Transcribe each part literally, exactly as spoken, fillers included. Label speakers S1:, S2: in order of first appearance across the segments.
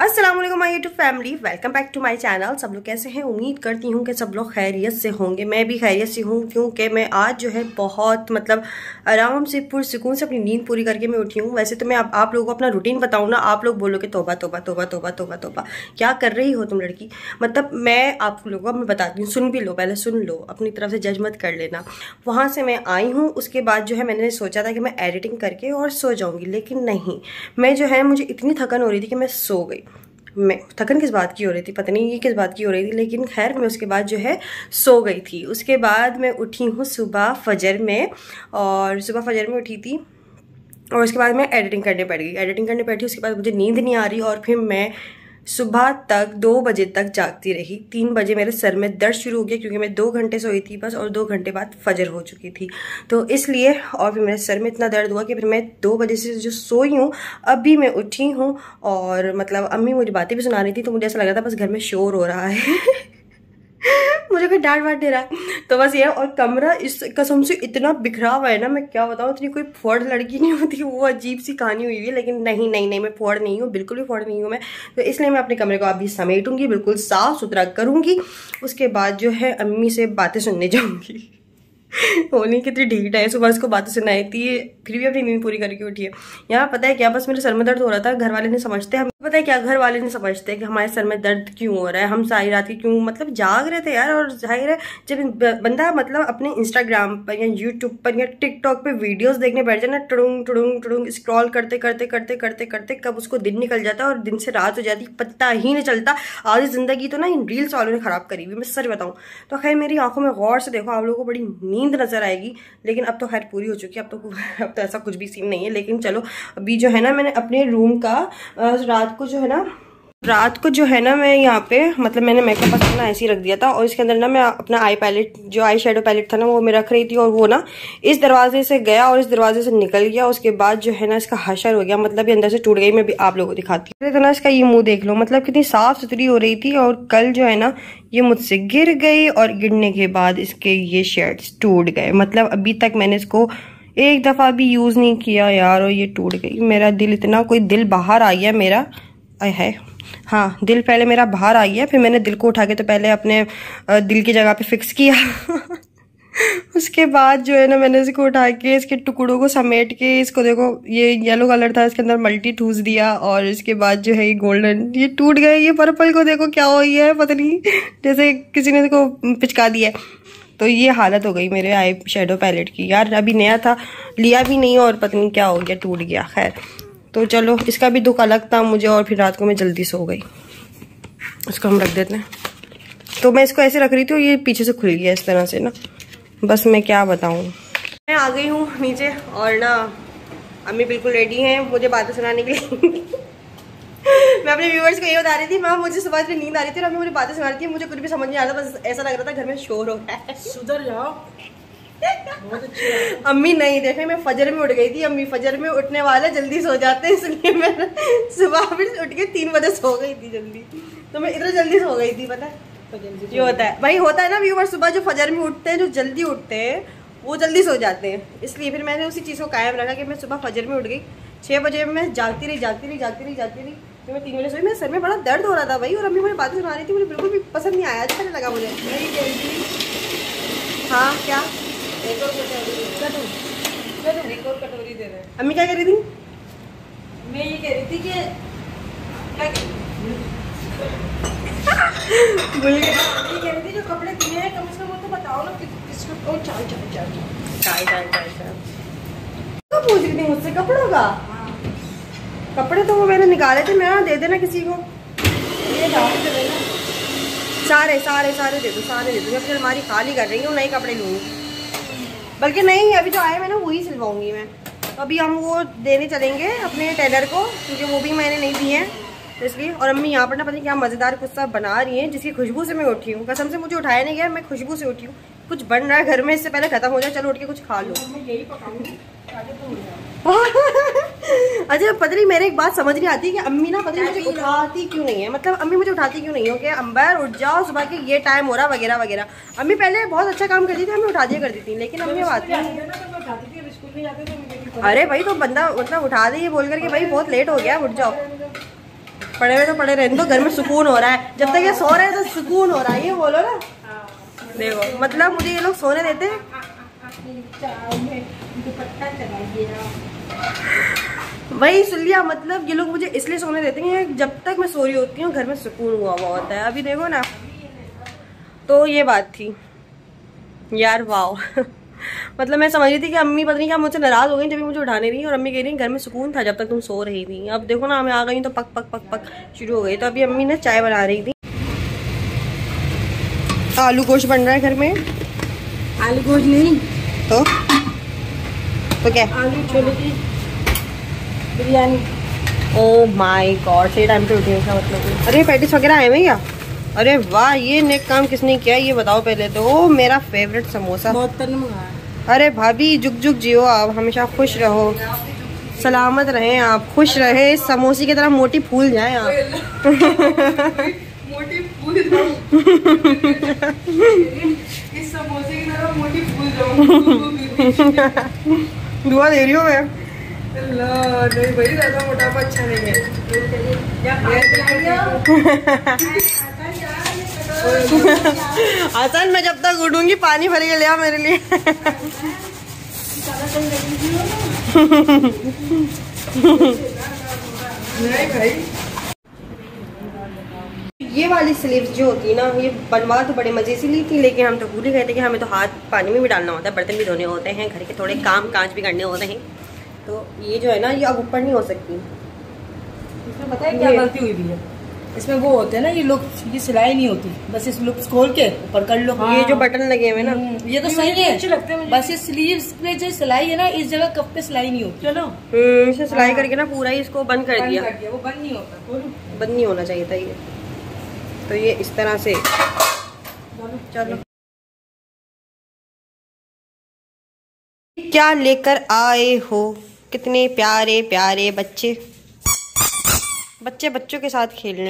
S1: अस्सलाम वालेकुम my YouTube family, welcome back to my channel. सब लोग कैसे हैं? उम्मीद करती हूँ कि सब लोग खैरियत से होंगे। मैं भी खैरियत से हूँ क्योंकि मैं आज जो है बहुत मतलब आराम से पुरसुकून से अपनी नींद पूरी करके मैं उठी हूँ। वैसे तो मैं आप, आप लोगों को अपना रूटीन बताऊँ ना, आप लोग बोलोगे तोबा तोबा तोबा तोबा तोबा तोबा, क्या कर रही हो तुम लड़की। मतलब मैं आप लोगों को मैं बताती हूँ, सुन भी लो, पहले सुन लो, अपनी तरफ से जज मत कर लेना। वहाँ से मैं आई हूँ, उसके बाद जो है मैंने सोचा था कि मैं एडिटिंग करके और सो जाऊँगी, लेकिन नहीं, मैं जो है मुझे इतनी थकन हो रही थी कि मैं सो गई। मैं थकन किस बात की हो रही थी पता नहीं, ये किस बात की हो रही थी, लेकिन खैर मैं उसके बाद जो है सो गई थी। उसके बाद मैं उठी हूँ सुबह फजर में, और सुबह फजर में उठी थी और उसके बाद मैं एडिटिंग करने बैठ गई। एडिटिंग करने बैठी, उसके बाद मुझे नींद नहीं आ रही और फिर मैं सुबह तक दो बजे तक जागती रही। तीन बजे मेरे सर में दर्द शुरू हो गया क्योंकि मैं दो घंटे सोई थी बस, और दो घंटे बाद फजर हो चुकी थी, तो इसलिए और फिर मेरे सर में इतना दर्द हुआ कि फिर मैं दो बजे से जो सोई हूँ अभी मैं उठी हूँ। और मतलब अम्मी मुझे बातें भी सुना रही थी, तो मुझे ऐसा लग रहा था बस घर में शोर हो रहा है मुझे कोई डांट वाट दे रहा है, तो बस ये। और कमरा इस कसम से इतना बिखरा हुआ है ना, मैं क्या बताऊँ, इतनी कोई फोड़ लड़की नहीं होती, वो अजीब सी कहानी हुई है। लेकिन नहीं नहीं नहीं, मैं फोड़ नहीं हूँ, बिल्कुल भी फोड़ नहीं हूँ मैं, तो इसलिए मैं अपने कमरे को अभी समेटूंगी, बिल्कुल साफ सुथरा करूंगी। उसके बाद जो है अम्मी से बातें सुनने जाऊंगी होली कितनी ढीठ है, सुबह उसको बातें सुनाई थी, फिर भी अपनी नींद पूरी करके उठी है। यहाँ पता है क्या, बस मेरे सर में दर्द हो रहा था, घर वाले नहीं समझते, हम पता है क्या, घर वाले नहीं समझते कि हमारे सर में दर्द क्यों हो रहा है, हम सारी रात की क्यों मतलब जाग रहे थे यार। और जाहिर है जब बंदा मतलब अपने इंस्टाग्राम पर या यूट्यूब पर या टिकटॉक पे वीडियोस देखने बैठ जाए ना, टुडुंग टुडुंग टुडुंग स्क्रॉल करते करते करते करते करते कब उसको दिन निकल जाता है और दिन से रात हो जाती, पता ही नहीं चलता। आधी जिंदगी तो ना इन रील्स वालों ने खराब करी हुई, मैं सच बताऊँ तो। खैर मेरी आंखों में गौर से देखो, आप लोगों को बड़ी नींद नजर आएगी, लेकिन अब तो खैर पूरी हो चुकी है, अब तो अब तो ऐसा कुछ भी सीन नहीं है। लेकिन चलो अभी जो है ना, मैंने अपने रूम का रात को जो है ना रात को जो है ना मैं यहाँ पे मतलब मैंने मेकअप अपना ऐसे ही रख दिया था, और इसके अंदर ना मैं अपना आई पैलेट, जो आई शेडो पैलेट था ना, वो मैं रख रही थी, और वो ना इस दरवाजे से गया और इस दरवाजे से निकल गया। उसके बाद जो है ना इसका हशर हो गया, मतलब ये अंदर से टूट गई। मैं भी आप लोगों को दिखाती हूँ तो ना, इसका ये मुंह देख लो, मतलब कितनी साफ सुथरी हो रही थी, और कल जो है ना ये मुझसे गिर गई, और गिरने के बाद इसके ये शेड्स टूट गए। मतलब अभी तक मैंने इसको एक दफा भी यूज नहीं किया यार, और ये टूट गई। मेरा दिल इतना, कोई दिल बाहर आ गया मेरा, है हाँ, दिल पहले मेरा बाहर आ गया, फिर मैंने दिल को उठा के तो पहले अपने दिल की जगह पे फिक्स किया उसके बाद जो है ना मैंने इसको उठा के इसके टुकड़ों को समेट के, इसको देखो ये येलो कलर था, इसके अंदर मल्टी ठूस दिया, और इसके बाद जो है ये गोल्डन, ये टूट गए। ये पर्पल को देखो क्या हो गया है, पता नहीं, जैसे किसी ने इसको पिचका दिया है। तो ये हालत हो गई मेरे आई शेडो पैलेट की यार, अभी नया था, लिया भी नहीं और पता नहीं क्या हो गया, टूट गया। खैर तो चलो, इसका भी दुख अलग था मुझे, और फिर रात को मैं जल्दी सो गई। इसको हम रख देते हैं, तो मैं इसको ऐसे रख रही थी और ये पीछे से खुल गया इस तरह से ना, बस मैं क्या बताऊँ। मैं आ गई हूँ नीचे, और ना अम्मी बिल्कुल रेडी हैं मुझे बातें सुनाने के लिए मैं अपने व्यूअर्स को ये बता रही थी, माँ मुझे सुबह से नींद आ रही थी और अम्मी मुझे बातें सुना रही थी, मुझे कुछ भी समझ नहीं आ रहा था, बस ऐसा लग रहा था घर में शोर हो रहा है, सुधर जाओ अम्मी नहीं देखे, मैं फजर में उठ गई थी। अम्मी फजर में उठने वाले जल्दी सो जाते हैं, इसलिए मैं सुबह फिर उठ के तीन बजे सो गई थी जल्दी, तो मैं इतना जल्दी सो गई थी। पता है ये होता है भाई, होता है ना व्यूअर, सुबह जो फजर में उठते हैं, जो जल्दी उठते हैं वो जल्दी सो जाते हैं, इसलिए फिर मैंने उसी चीज़ को कायम रखा कि मैं सुबह फजर में उठ गई। छः बजे मैं जागती रही जागती रही जागती रही जागती रही फिर मैं तीन बजे सोई। मेरे सर में बड़ा दर्द हो रहा था भाई, और अम्मी मुझे बातें सुना रही थी, मुझे बिल्कुल भी पसंद नहीं आया, अच्छा नहीं लगा मुझे। हाँ क्या एक और कटोरी, एक और कटोरी दे रहे हैं। अम्मी क्या कह रही थी? मैं ये कह रही थी कि क्या भूल गई, ये कह रही थी जो कपड़े दिए हैं कम से कम वो तो बताओ ना किसको। ओ चाय चाय चाय चाय चाय चाय चाय तो पूछ रही थी मुझसे कपड़ों का। कपड़े तो वो मैंने निकाले थे, मैं दे देना किसी को, ये सारे सारे सारे दे दो, सारे दे दो। अपनी अलमारी खाली कर रही हूँ, नए कपड़े लूँगी, बल्कि नहीं अभी जो आए मैं ना वही सिलवाऊंगी मैं। तो अभी हम वो देने चलेंगे अपने टेलर को, क्योंकि वो भी मैंने नहीं दिए हैं, तो इसलिए। और अम्मी यहाँ पर ना पता नहीं क्या मज़ेदार कुछ सब बना रही हैं, जिसकी खुशबू से मैं उठी हूँ, कसम से मुझे उठाया नहीं गया, मैं खुशबू से उठी हूँ। कुछ बन रहा है घर में, इससे पहले खत्म हो जाए, चलो उठ के कुछ खा लो। यही पकाऊंगी अच्छा पता नहीं, मेरे एक बात समझ नहीं आती कि अम्मी ना पता नहीं मुझे उठाती क्यों नहीं है, मतलब अम्मी मुझे उठाती क्यों नहीं हो कि अंबर उठ जाओ, सुबह के ये टाइम हो रहा वगैरह वगैरह। अम्मी पहले बहुत अच्छा काम करती थी, हमें उठा दिया करती थी, लेकिन अम्मी आती है, अरे भाई तो बंदा मतलब उठा दे ये बोल कर के भाई बहुत लेट हो गया, उठ जाओ। पड़े हुए तो पड़े रहने दो, घर में सुकून हो रहा है। जब तक ये सो रहे हैं तो सुकून हो रहा है, ये बोलो ना। देखो मतलब मुझे ये लोग सोने देते हैं। वही सुन लिया, मतलब ये लोग मुझे इसलिए सोने देते हैं जब तक मैं सो रही होती हूँ घर में सुकून हुआ हुआ होता है। अभी देखो ना, तो ये बात थी यार, वाओ। मतलब मैं समझ रही थी कि अम्मी पता नहीं क्या मुझसे नाराज हो गई जब मुझे उठाने रही, और अम्मी कह रही घर में सुकून था जब तक तुम सो रही थी। अब देखो ना मैं आ गई तो पक पक पक पक शुरू हो गई। तो अभी अम्मी ने चाय बना रही थी। आलू गोश्त बन रहा है घर में।
S2: आलू गोश्त नहीं
S1: तो तो क्या,
S2: आलू छोले की बिरयानी।
S1: ओह माय गॉड, सही टाइम पे उठी है इसका मतलब। अरे पैटिस वगैरह आए हुए क्या? अरे वाह, ये नेक काम किसने किया ये बताओ पहले तो। ओ मेरा फेवरेट समोसा।
S2: बहुत तन मंगाया।
S1: अरे भाभी जुग जुग जियो आप, हमेशा खुश रहो, सलामत रहें आप, खुश रहे, समोसे की तरह मोटी फूल जाएं आप।
S2: मोटी फूल जाऊं। इस समोसे की तरह मोटी फूल जाऊं।
S1: दुआ दे रही हूँ मैं।
S2: अल्लाह नहीं भाई, ज्यादा मोटापा अच्छा नहीं है।
S1: आसान, मैं जब तक उठूंगी पानी भर के ले आ मेरे लिए।
S2: नहीं भाई,
S1: ये वाली स्लीव्स जो होती है ना, ये बनवा तो बड़े मजे से ली थी, लेकिन हम तो भूल ही गए थे कि हमें तो हाथ पानी में भी डालना होता है, बर्तन भी धोने होते हैं, घर के थोड़े काम काज भी करने होते हैं। तो ये जो है ना, ये अब ऊपर नहीं हो सकती।
S2: इसमें पता है क्या गलती हुई भी है, इसमें वो होते हैं ना, ये लोग ये सिलाई नहीं होती, बस इस लुक्स खोल के ऊपर कर लो।
S1: हाँ। ये जो बटन लगे हुए ना,
S2: ये तो सही है, अच्छे लगते हैं। बस ये स्लीव्स पे जो सिलाई है ना, इस जगह कप पे सिलाई नहीं होती। चलो
S1: इसे सिलाई हाँ। करके ना पूरा ही इसको बंद कर दिया,
S2: कर दिया। वो बंद नहीं होता,
S1: बंद नहीं होना चाहिए था ये। तो ये इस तरह से चलो। क्या लेकर आए हो? कितने प्यारे प्यारे बच्चे, बच्चे बच्चों के साथ खेलने।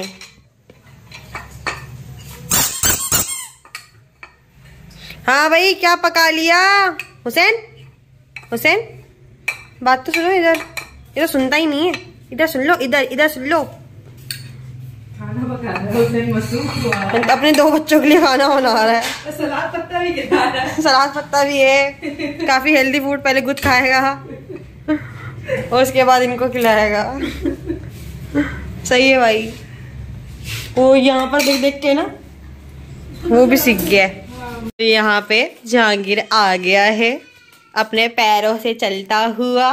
S1: हाँ भाई, क्या पका लिया? हुसैन, हुसैन बात तो सुनो, इधर इधर सुनता ही नहीं है, इधर सुन लो, इधर इधर सुन लो।
S2: खाना पका रहा है हुसैन, मशरूम
S1: अपने दो बच्चों के लिए खाना बना रहा है।
S2: सलाद पत्ता भी खिला रहा है।
S1: सलाद पत्ता भी है, काफी हेल्दी फूड। पहले खुद खाएगा और उसके बाद इनको खिलाएगा। सही है भाई। वो यहाँ पर देख देख के ना वो भी सीख गया है। तो यहाँ पे जहांगीर आ गया है अपने पैरों से चलता हुआ।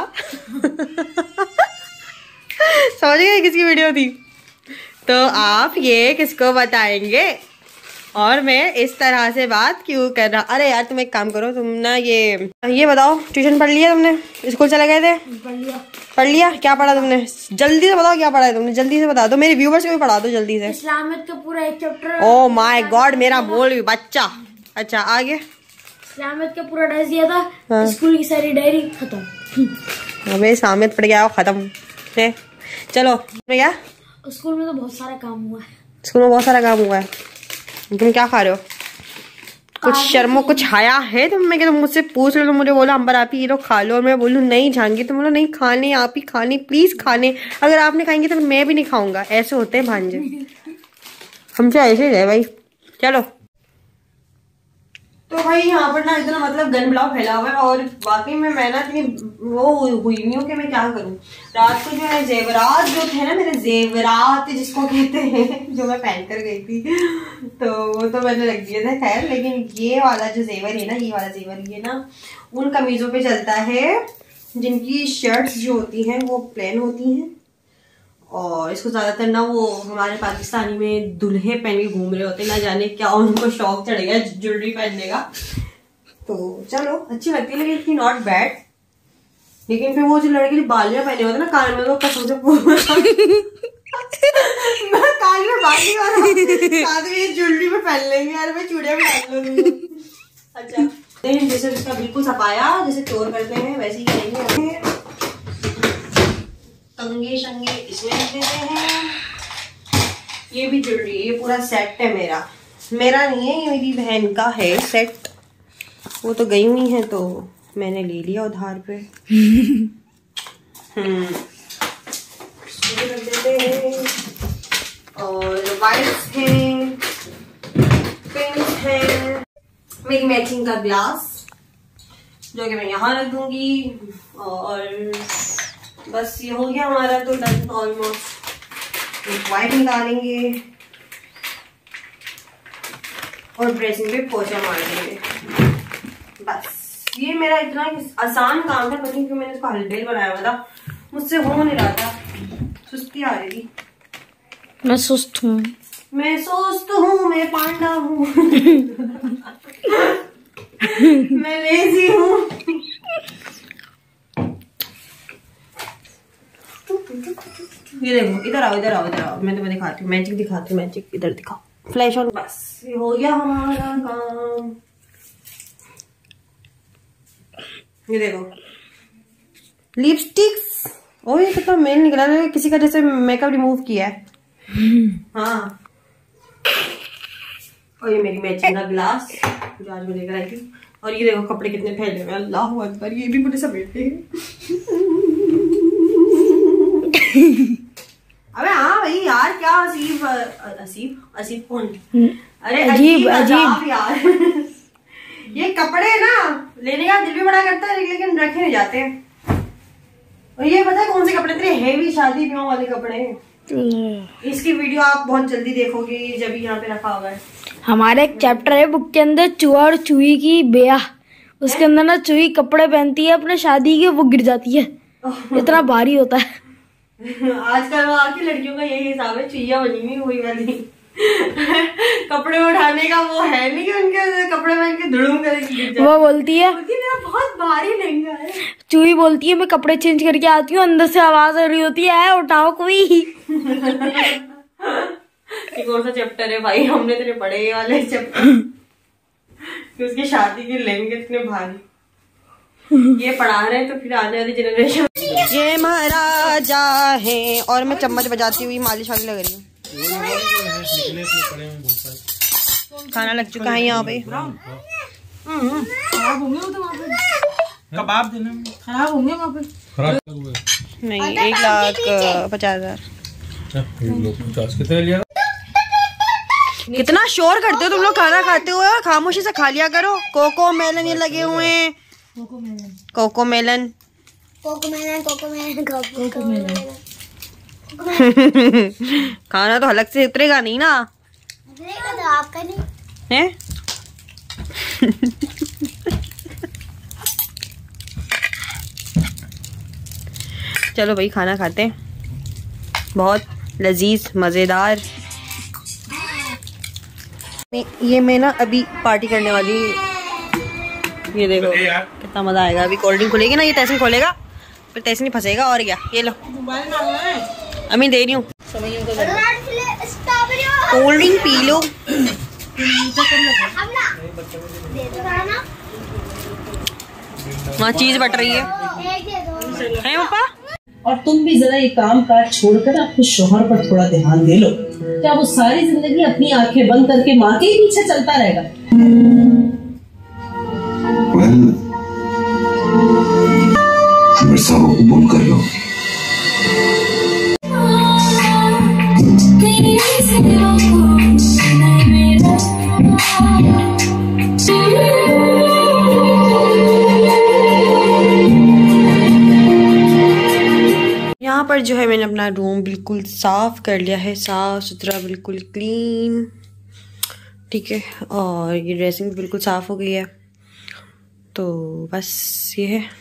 S1: समझ गए किसकी वीडियो थी? तो आप ये किसको बताएंगे? और मैं इस तरह से बात क्यों कर रहा? अरे यार तुम एक काम करो, तुम ना ये ये बताओ, ट्यूशन पढ़ लिया तुमने? स्कूल चले गए थे?
S2: पढ़ लिया।
S1: पढ़ लिया? क्या पढ़ा तुमने? जल्दी से बताओ क्या पढ़ा है तुमने, जल्दी से बता दो, मेरे व्यूवर्स को भी पढ़ा दो जल्दी से।
S2: इस्लामियत का पूरा एक चैप्टर।
S1: ओह माय गॉड, मेरा बोल भी बच्चा। अच्छा आगे।
S2: इस्लामियत का पूरा डायरी दिया था। हाँ। स्कूल की सारी डायरी खत्म।
S1: अबे इस्लामियत पढ़ गया खत्म है। चलो क्या,
S2: स्कूल में तो बहुत सारा काम हुआ है।
S1: स्कूल में बहुत सारा काम हुआ है। तुम क्या खा रहे हो? कुछ शर्मो कुछ आया है तुम में कि तुम मुझसे पूछ लो, तुम मुझे बोलो अंबर आप ही ये लोग खा लो, और मैं बोलूँ नहीं जाएंगी, तुम बोलो नहीं खाने, आप ही खाने, प्लीज खाने, अगर आप नहीं खाएंगे तो मैं भी नहीं खाऊंगा। ऐसे होते हैं भांजे, हमसे ऐसे ही है भाई। चलो तो भाई यहाँ पर ना इतना मतलब गन ब्लॉक फैला हुआ है, और वाकई में मैं ना इतनी वो हुई नहीं हूँ कि मैं क्या करूँ। रात को जो है जेवरात जो थे ना मेरे, जेवरात जिसको कहते हैं, जो मैं पहन कर गई थी, तो वो तो मैंने रख दिया था खैर। लेकिन ये वाला जो जेवर है ना, ये वाला जेवर, ये ना उन कमीजों पे चलता है जिनकी शर्ट्स जो होती हैं वो प्लेन होती हैं, और इसको ज्यादातर ना वो हमारे पाकिस्तानी में दूल्हे पहन के घूम रहे होते हैं, ना जाने क्या उनको शौक चढ़ेगा ज्वेलरी पहनने का। तो चलो अच्छी लगती है, लेकिन इतनी नॉट बैड। लेकिन फिर वो जो लड़के जो बालियां पहने होते हैं ना कान में, वो कसम से मैं कान में बाली और साथ में ज्वेलरी में पहन लेंगे यार, मैं चूड़िया भी डाल लूंगी। अच्छा जैसे उसका बिल्कुल सफाया जैसे चोर करते हैं वैसे ही करेंगे। कंगे शंगे इसमें रख देते हैं। ये भी ज्वेलरी, ये पूरा सेट है मेरा, मेरा नहीं है, ये मेरी बहन का है सेट। वो तो गई हुई है तो मैंने ले लिया उधार पे। हम्म रख देते हैं। वाइट्स हैं, पिंक हैं, मेरी मैचिंग का ग्लास जो कि मैं यहाँ रख दूंगी, और बस ये हो गया हमारा तो डन ऑलमोस्ट। एक वाइट निकालेंगे और ड्रेसिंग पे पोछा मार देंगे। बस ये मेरा इतना आसान काम है, पता नहीं क्यों मैंने इसको हलबेल बनाया हुआ था, मुझसे हो नहीं रहा था, सुस्ती आ रही थी।
S2: मैं सुस्त हूँ,
S1: मैं सुस्त हूँ, मैं पांडा हूँ मैं लेजी हूँ। ये देखो, इधर आओ इधर आओ इधर आओ, मैं तुम्हें दिखाती हूँ, मैजिक दिखाती हूँ, मैजिक इधर दिखाओ, फ्लैश ऑन। बस ये हो गया हमारा काम। ये देखो लिपस्टिक्स, ओ ये कितना मेल निकला है, किसी का जैसे मेकअप रिमूव किया है। हाँ, और ये मेरी मैचिंग का ग्लास जो आज मैं लेकर आई थी, और ये देखो कपड़े कितने फैले हुए, अल्लाह अकबर, ये भी मुझे समेटते हैं। अबे हाँ भाई यार, क्या असीब असीब असीब कौन, अरे अजीब अजीब यार ये कपड़े ना लेने का दिल भी बड़ा करता है, लेकिन रखे नहीं जाते हैं। और ये पता है कौन से कपड़े, तेरे हेवी शादी ब्याह वाले कपड़े हैं। इसकी वीडियो आप बहुत जल्दी देखोगे, जब यहाँ पे रखा हुआ है।
S2: हमारा एक चैप्टर है बुक के अंदर, चूहा और चूही की ब्याह। उसके अंदर ना चूही कपड़े पहनती है अपने शादी के, वो गिर जाती है, इतना भारी होता है।
S1: आजकल वहाँ की लड़कियों का यही हिसाब है, चुईया बनी हुई वही वाली कपड़े उठाने का वो है नहीं कि उनके कपड़े पहन के धड़ूम करेगी।
S2: वो बोलती है
S1: मेरा बहुत भारी लहंगा है।
S2: चूही बोलती है मैं कपड़े चेंज करके आती हूँ, अंदर से आवाज आ रही होती है उठाओ कोई।
S1: ये कौन सा चैप्टर है भाई, हमने तेरे पढ़े ये वाले चैप्टर कि उसकी शादी के लहंगे इतने भारी, ये पढ़ा रहे हैं तो फिर आने वाली जनरेशन। ये महाराजा है और मैं चम्मच बजाती हुई मालिश वाली लग रही हूँ। खाना लग चुका है यहाँ पे,
S2: खराब होंगे वो तो वहाँ पे,
S3: कबाब देना
S2: खराब होंगे वहाँ पे,
S3: खराब
S1: नहीं एक लाख पचास हजार।
S3: पचास कितने लिया?
S1: कितना शोर करते हो तुम लोग, खाना खाते हो और खामोशी से खा लिया करो। कोको मेलन ये लगे हुए हैं,
S2: coco melon
S1: coco melon
S4: coco melon coco melon coco melon.
S1: खाना तो अलग से उतरेगा नहीं ना,
S4: उतरेगा तो आपका नहीं
S1: है। चलो भाई खाना खाते हैं, बहुत लजीज मजेदार। ये मैं ना अभी पार्टी करने वाली, ये देखो कितना मजा आएगा। अभी कोल्ड ड्रिंक खुलेगी ना, ये तैसे खोलेगा फिर तैसे नहीं फंसेगा। और क्या, ये लो अम्मी दे रही हूँ, कोल्ड ड्रिंक पी लो। वहाँ चीज बट रही है, है पापा।
S5: और तुम भी जरा ये काम काज छोड़कर अपने शोहर पर थोड़ा ध्यान दे लो, क्या वो सारी जिंदगी अपनी आंखें बंद करके माँ के ही पीछे चलता रहेगा?
S6: well, वर्षा को कबूल कर लो।
S1: यहाँ पर जो है मैंने अपना रूम बिल्कुल साफ कर लिया है, साफ सुथरा बिल्कुल क्लीन, ठीक है। और ये ड्रेसिंग भी बिल्कुल साफ हो गई है, तो बस ये है।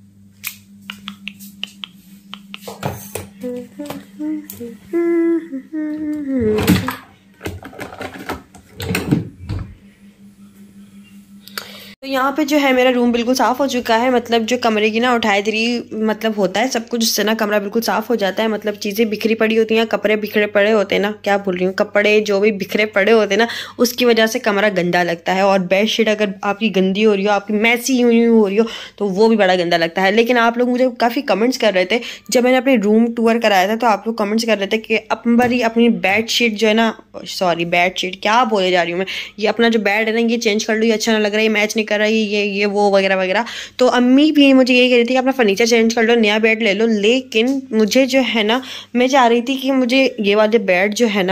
S1: तो यहाँ पे जो है मेरा रूम बिल्कुल साफ़ हो चुका है, मतलब जो कमरे की ना उठाई थी मतलब होता है सब कुछ, उससे ना कमरा बिल्कुल साफ़ हो जाता है। मतलब चीज़ें बिखरी पड़ी होती हैं, कपड़े बिखरे पड़े होते हैं ना, क्या बोल रही हूँ, कपड़े जो भी बिखरे पड़े होते हैं ना, उसकी वजह से कमरा गंदा लगता है। और बेडशीट अगर आपकी गंदी हो रही हो, आपकी मैसी यूँ यूँ हो रही हो, तो वो भी बड़ा गंदा लगता है। लेकिन आप लोग मुझे काफ़ी कमेंट्स कर रहे थे जब मैंने अपने रूम टूर कराया था, तो आप लोग कमेंट्स कर रहे थे कि अपनी अपनी बेड शीट जो है ना, सॉरी बेड शीट क्या बोले जा रही हूँ मैं, ये अपना जो बेड है ना ये चेंज कर लो, ये अच्छा ना लग रहा है, ये मैच नहीं कर रहा है, ये ये वो वगैरह वगैरह। तो अम्मी भी मुझे यही कह रही थी कि अपना फर्नीचर चेंज कर लो, नया बेड ले लो। लेकिन मुझे जो है ना, मैं चाह रही थी कि मुझे ये वाले बेड जो है ना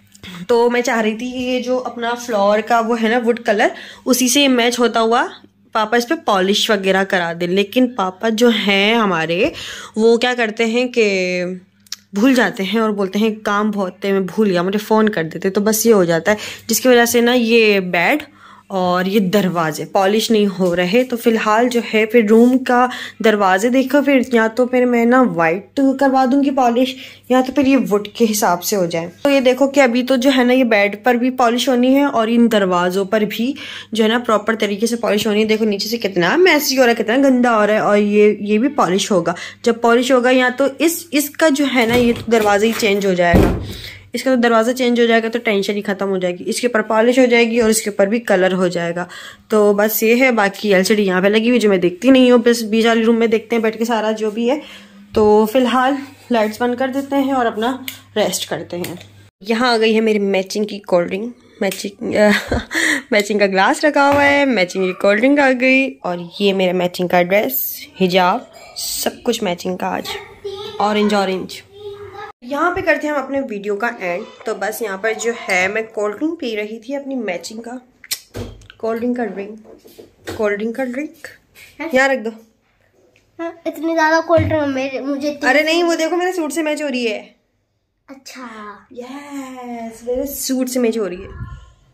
S1: तो मैं चाह रही थी कि ये जो अपना फ्लोर का वो है ना वुड कलर, उसी से मैच होता हुआ पापा इस पे पॉलिश वगैरह करा दे। लेकिन पापा जो हैं हमारे वो क्या करते हैं कि भूल जाते हैं और बोलते हैं काम बहुत है, मैं भूल गया, मुझे फ़ोन कर देते। तो बस ये हो जाता है, जिसकी वजह से ना ये बेड और ये दरवाजे पॉलिश नहीं हो रहे। तो फिलहाल जो है फिर रूम का दरवाजे देखो, फिर या तो फिर मैं ना वाइट करवा दूंगी पॉलिश, या तो फिर ये वुड के हिसाब से हो जाए। तो ये देखो कि अभी तो जो है ना ये बेड पर भी पॉलिश होनी है और इन दरवाज़ों पर भी जो है ना प्रॉपर तरीके से पॉलिश होनी है। देखो नीचे से कितना मैसी हो रहा है, कितना गंदा हो रहा है, और ये ये भी पॉलिश होगा। जब पॉलिश होगा या तो इस इसका जो है ना ये तो दरवाज़ा ही चेंज हो जाएगा, इसका तो दरवाज़ा चेंज हो जाएगा तो टेंशन ही खत्म हो जाएगी। इसके ऊपर पॉलिश हो जाएगी और इसके ऊपर भी कलर हो जाएगा। तो बस ये है। बाकी एलसीडी यहाँ पे लगी हुई जो मैं देखती नहीं हूँ, बस बीच वाली रूम में देखते हैं बैठ के सारा जो भी है। तो फिलहाल लाइट्स बंद कर देते हैं और अपना रेस्ट करते हैं। यहाँ आ गई है मेरी मैचिंग की कोल्ड ड्रिंक, मैचिंग मैचिंग का ग्लास रखा हुआ है, मैचिंग की कोल्ड ड्रिंक आ गई, और ये मेरा मैचिंग का ड्रेस, हिजाब, सब कुछ मैचिंग का आज, ऑरेंज ऑरेंज। यहाँ पे करते हैं हम अपने वीडियो का एंड। तो बस यहाँ पर जो है मैं कोल्ड ड्रिंक पी रही थी अपनी मैचिंग का, कोल्ड ड्रिंक का ड्रिंक, कोल्ड ड्रिंक का ड्रिंक यहाँ रख दो।
S4: हाँ, इतनी ज्यादा कोल्ड ड्रिंक मेरे मुझे।
S1: अरे नहीं, वो देखो मेरे सूट से मैच हो रही है।
S4: अच्छा
S1: यस, मेरे सूट से मैच हो रही है।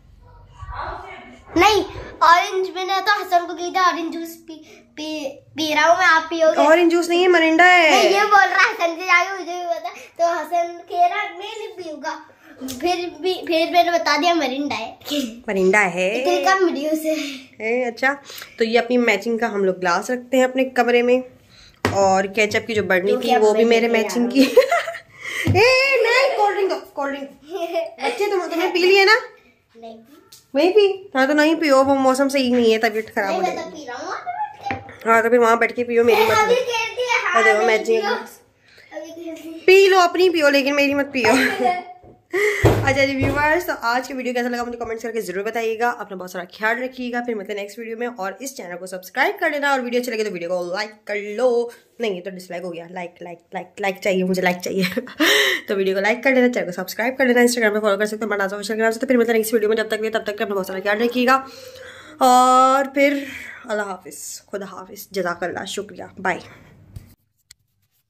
S4: नहीं, ऑरेंज मैंने तो हसन को कही था ऑरेंज जूस पी पी पी रहा हूँ मैं, आप पियोगे?
S1: ऑरेंज जूस नहीं है, मरिंडा है।
S4: नहीं, ये बोल रहा है हसन से जाके, मुझे भी पता। तो हसन कह रहा मैं नहीं पीऊंगा, फिर भी फिर मैंने बता दिया मरिंडा है।
S1: मरिंडा है,
S4: इतनी कम वीडियो से
S1: है। अच्छा, तो ये अपनी मैचिंग का हम लोग ग्लास रखते हैं अपने कमरे में, और केचप की जो बर्नी थी वो भी मेरे मैचिंग की। ए नहीं, कोल्ड ड्रिंक कोल्ड ड्रिंक बच्चे तुम तुम्हें पी लिए ना?
S4: नहीं
S1: नहीं पी? हाँ तो नहीं पियो, वो मौसम सही नहीं है, तबीयत खराब हो
S4: मैं तो
S1: जाएगी।
S4: पी रहा हूँ वहाँ पे बैठ के।
S1: हाँ तो फिर वहाँ बैठ के पियो, मेरी मत
S4: अभी
S1: लो।
S4: खेलती है, हाँ,
S1: और देखो
S4: अभी
S1: मैचिंग
S4: पियो। अभी खेलती है।
S1: पी लो, अपनी पियो, लेकिन मेरी मत पियो। अच्छा जी व्यूअर्स, तो आज की वीडियो कैसा लगा मुझे कमेंट्स करके जरूर बताइएगा। अपना बहुत सारा ख्याल रखिएगा। फिर मिलते हैं नेक्स्ट वीडियो में, और इस चैनल को सब्सक्राइब कर लेना, और वीडियो अच्छी लगे तो वीडियो को लाइक कर लो। नहीं, ये तो डिसलाइक हो गया, लाइक लाइक लाइक लाइक चाहिए मुझे, लाइक चाहिए। तो वीडियो को लाइक कर लेना, चैनल को सब्सक्राइब कर लेना, इंस्टाग्राम पे फॉलो कर सकते हैं बनाजा इंस्टाग्राम से। तो फिर मिलते हैं नेक्स्ट वीडियो में, जब तक तब तक अपना बहुत सारा ख्याल रखिएगा। और फिर अल्लाह हाफिज़, खुदा हाफिज़, जज़ाकल्लाह, शुक्रिया, बाय।